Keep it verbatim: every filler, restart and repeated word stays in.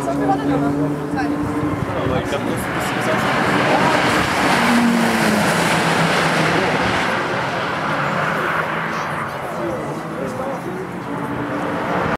Só que roda não, não sai. Não, aí já tô